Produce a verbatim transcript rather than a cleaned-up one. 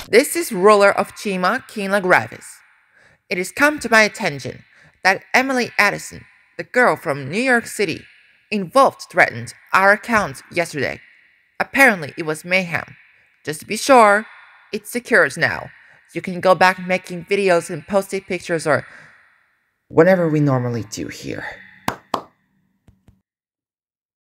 This is ruler of Chima, King Lagravis. It has come to my attention that Emily Addison, the girl from New York City, involved threatened our account yesterday. Apparently, it was mayhem. Just to be sure, it's secured now. You can go back making videos and posting pictures or whatever we normally do here.